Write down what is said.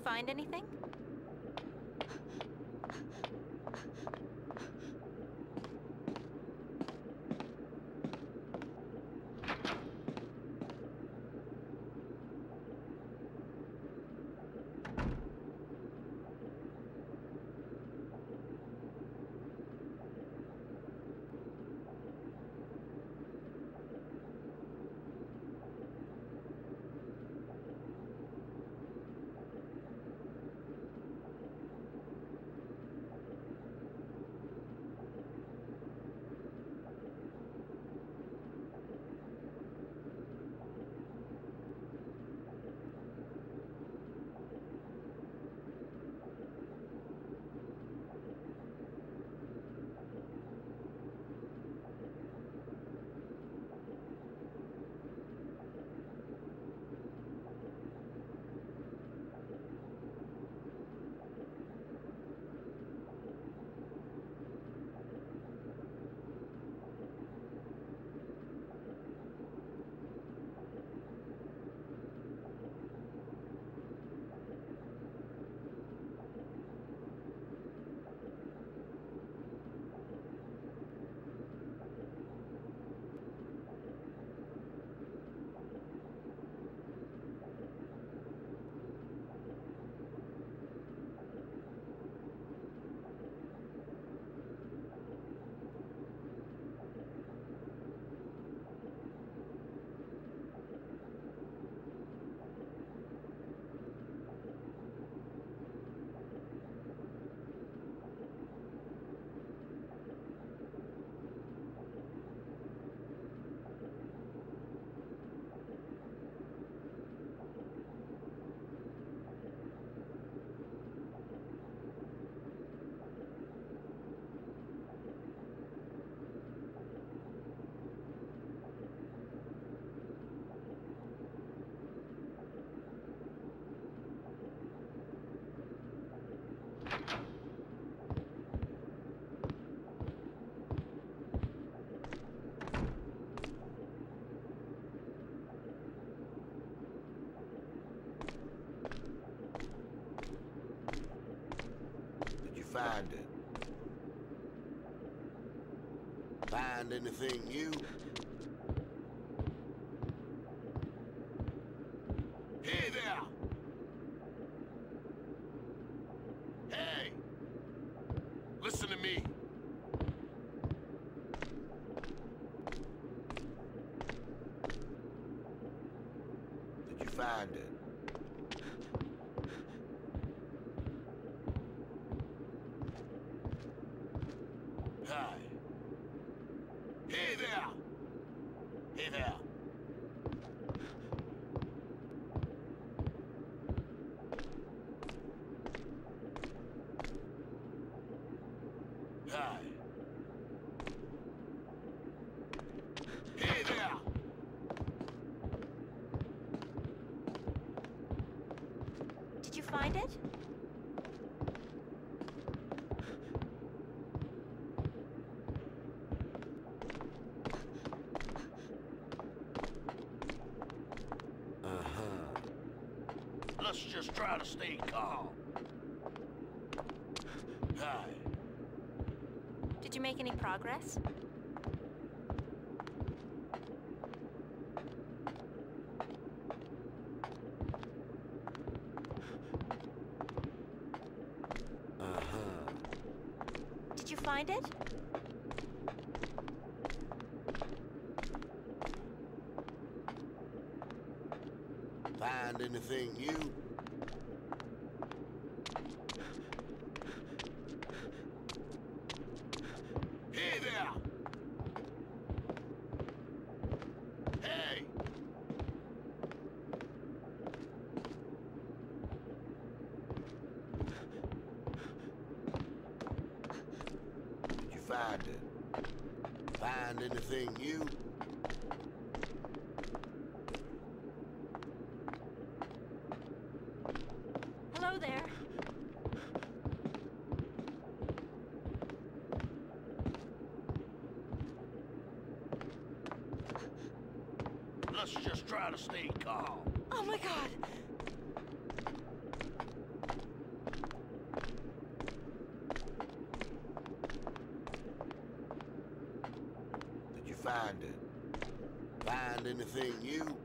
find anything? Find it. Find anything new? Hey there! Hey! Listen to me. Did you find it? Hi. Hey there! Hey there! Hi. Hey there! Did you find it? Let's just try to stay calm. Hi. Did you make any progress? Did you find it? Find anything new? Hey there! Hey! Did you find it? Find anything new? Hello there. Let's just try to stay calm. Oh my God! find it? Find anything new?